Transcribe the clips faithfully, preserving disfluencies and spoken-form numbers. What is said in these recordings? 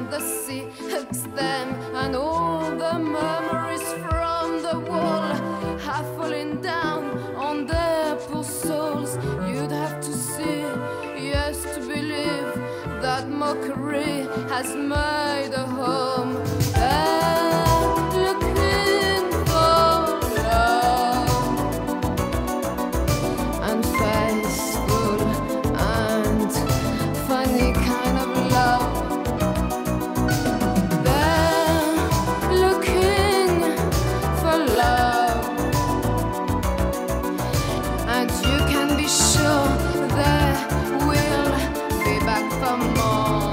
the sea hugs them, and all the memories from the wall have fallen down on their poor souls. You'd have to see, yes, to believe that mockery has made a home. They're looking for love and faithful and funny kind of love. They're looking for love, and you can be sure they will be back for more.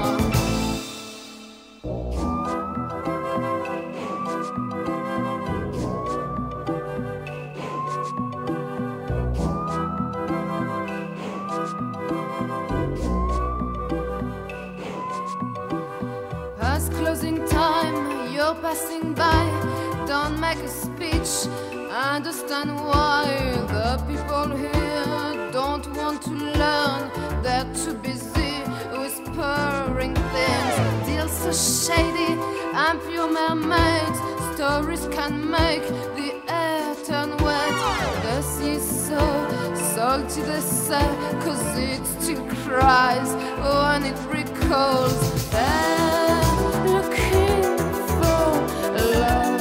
Past closing time, you're passing by. Don't make a speech. Understand why the people here don't want to learn. They're too busy whispering things. Deals so shady, I'm pure mermaids. Stories can make the air turn wet. The sea's so salty, they say, 'cause it still cries when it recalls. They're looking for love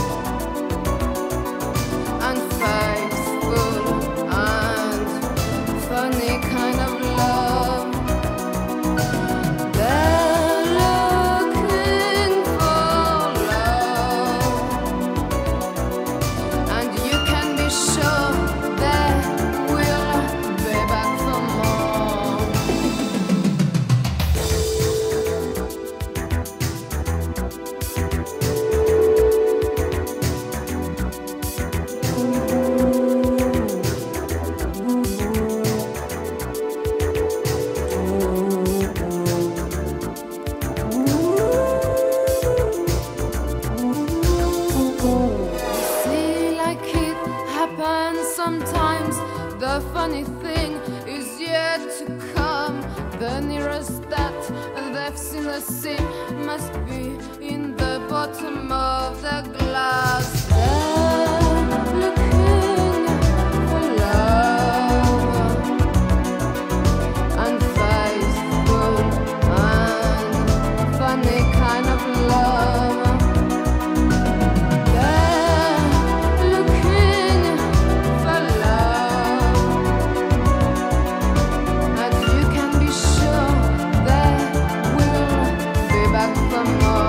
and faithful and funny kind of love. They're looking for love, and you can be sure they will be back for more. See, like it happens sometimes. The funny thing is yet to come. The nearest that they've seen the sea must be in the bottom of the glass. They're looking for love and faithful and funny kind of love. They're looking for love, and you can be sure they will be back for more.